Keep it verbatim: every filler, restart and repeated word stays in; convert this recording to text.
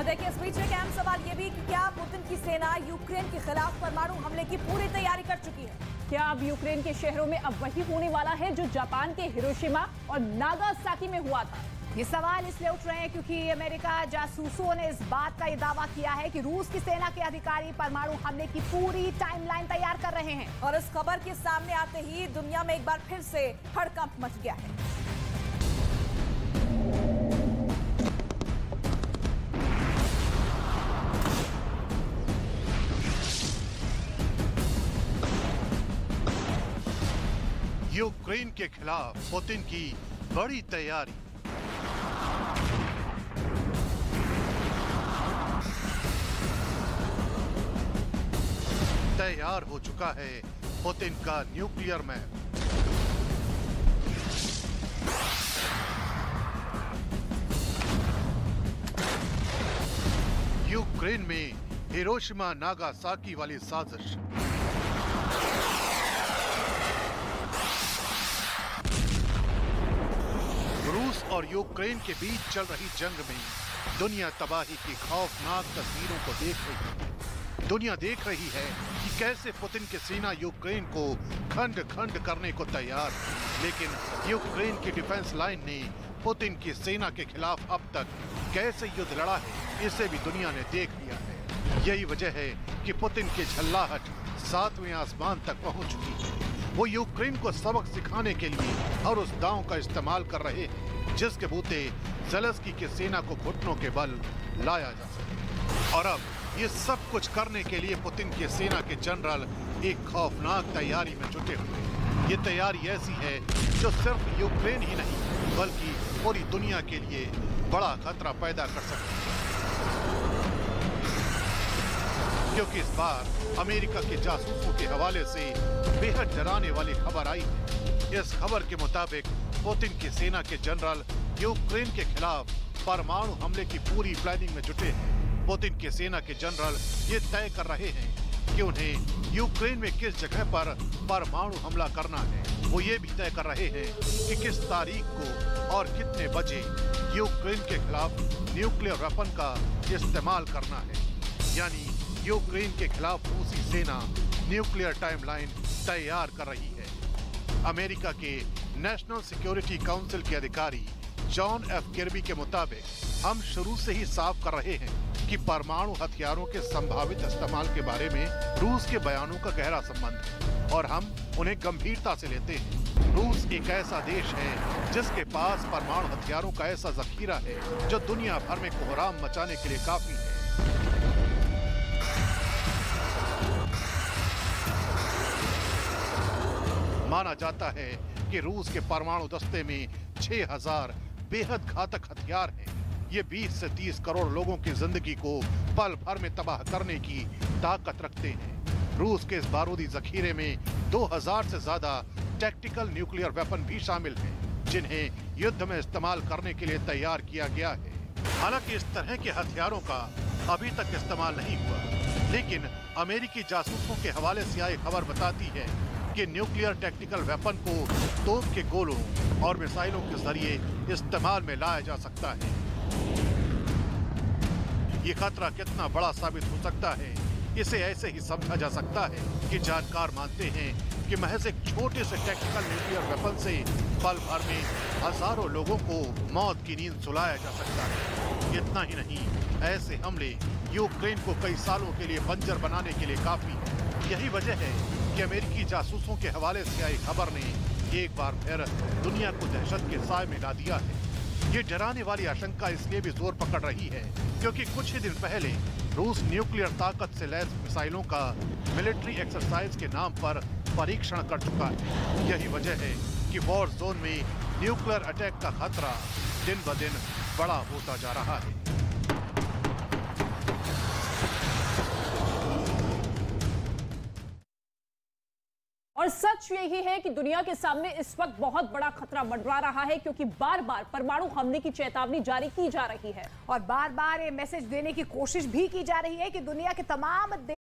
देखिए, इस बीच में एक अहम सवाल ये भी कि क्या पुतिन की सेना यूक्रेन के खिलाफ परमाणु हमले की पूरी तैयारी कर चुकी है? क्या अब यूक्रेन के शहरों में अब वही होने वाला है जो जापान के हिरोशिमा और नागासाकी में हुआ था? ये सवाल इसलिए उठ रहे हैं क्योंकि अमेरिका जासूसों ने इस बात का ये दावा किया है कि रूस की सेना के अधिकारी परमाणु हमले की पूरी टाइमलाइन तैयार कर रहे हैं। और इस खबर के सामने आते ही दुनिया में एक बार फिर से हड़कंप मच गया है। यूक्रेन के खिलाफ पुतिन की बड़ी तैयारी। तैयार हो चुका है पुतिन का न्यूक्लियर मैप। यूक्रेन में हिरोशिमा नागासाकी वाली साजिश। रूस और यूक्रेन के बीच चल रही जंग में दुनिया तबाही की खौफनाक तस्वीरों को देख रही है। दुनिया देख रही है कि कैसे पुतिन की सेना यूक्रेन को खंड खंड करने को तैयार है, लेकिन यूक्रेन की डिफेंस लाइन ने पुतिन की सेना के खिलाफ अब तक कैसे युद्ध लड़ा है, इसे भी दुनिया ने देख लिया है। यही वजह है कि पुतिन की झल्लाहट सातवें आसमान तक पहुंच चुकी है। वो यूक्रेन को सबक सिखाने के लिए और उस दांव का इस्तेमाल कर रहे हैं जिसके बूते ज़ेलेंस्की की सेना को घुटनों के बल लाया जा सके। और अब ये सब कुछ करने के लिए पुतिन की सेना के जनरल एक खौफनाक तैयारी में जुटे हुए हैं। ये तैयारी ऐसी है जो सिर्फ यूक्रेन ही नहीं बल्कि पूरी दुनिया के लिए बड़ा खतरा पैदा कर सकती है, क्योंकि इस बार अमेरिका के जासूसों के हवाले से बेहद डराने वाली खबर आई है। इस खबर के मुताबिक पुतिन की सेना के जनरल यूक्रेन के खिलाफ परमाणु हमले की पूरी प्लानिंग में जुटे हैं। पुतिन की सेना के जनरल ये तय कर रहे हैं कि उन्हें यूक्रेन में किस जगह पर परमाणु हमला करना है। वो ये भी तय कर रहे हैं कि किस तारीख को और कितने बजे यूक्रेन के खिलाफ न्यूक्लियर वेपन का इस्तेमाल करना है। यानी यूक्रेन के खिलाफ रूसी सेना न्यूक्लियर टाइमलाइन तैयार कर रही है। अमेरिका के नेशनल सिक्योरिटी काउंसिल के अधिकारी जॉन एफ किर्बी के मुताबिक हम शुरू से ही साफ कर रहे हैं कि परमाणु हथियारों के संभावित इस्तेमाल के बारे में रूस के बयानों का गहरा संबंध है और हम उन्हें गंभीरता से लेते हैं। रूस एक ऐसा देश है जिसके पास परमाणु हथियारों का ऐसा जखीरा है जो दुनिया भर में कोहराम मचाने के लिए काफी है। माना जाता है कि रूस के परमाणु दस्ते में छह हज़ार बेहद घातक हथियार हैं। ये बीस से तीस करोड़ लोगों की जिंदगी को पल भर में तबाह करने की ताकत रखते हैं। रूस के इस बारूदी जखीरे में दो हज़ार से ज्यादा टैक्टिकल न्यूक्लियर वेपन भी शामिल हैं, जिन्हें युद्ध में इस्तेमाल करने के लिए तैयार किया गया है। हालांकि इस तरह के हथियारों का अभी तक इस्तेमाल नहीं हुआ, लेकिन अमेरिकी जासूसों के हवाले से आई खबर बताती है कि न्यूक्लियर टैक्टिकल वेपन को तोप के गोलों और मिसाइलों के जरिए इस्तेमाल में लाया जा सकता है। ये खतरा कितना बड़ा साबित हो सकता है, इसे ऐसे ही समझा जा सकता है कि जानकार मानते हैं कि महज एक छोटे से टैक्टिकल न्यूक्लियर वेपन से पल भर में हजारों लोगों को मौत की नींद सुलाया जा सकता है। इतना ही नहीं, ऐसे हमले यूक्रेन को कई सालों के लिए बंजर बनाने के लिए काफी है। यही वजह है कि अमेरिकी जासूसों के हवाले से आई खबर ने एक बार फिर दुनिया को दहशत के साए में ला दिया है। ये डराने वाली आशंका इसलिए भी जोर पकड़ रही है क्योंकि कुछ ही दिन पहले रूस न्यूक्लियर ताकत से लैस मिसाइलों का मिलिट्री एक्सरसाइज के नाम पर परीक्षण कर चुका है। यही वजह है कि वॉर जोन में न्यूक्लियर अटैक का खतरा दिन ब दिन बड़ा होता जा रहा है। और सच यही है कि दुनिया के सामने इस वक्त बहुत बड़ा खतरा मंडरा रहा है, क्योंकि बार बार परमाणु हमले की चेतावनी जारी की जा रही है और बार बार ये मैसेज देने की कोशिश भी की जा रही है कि दुनिया के तमाम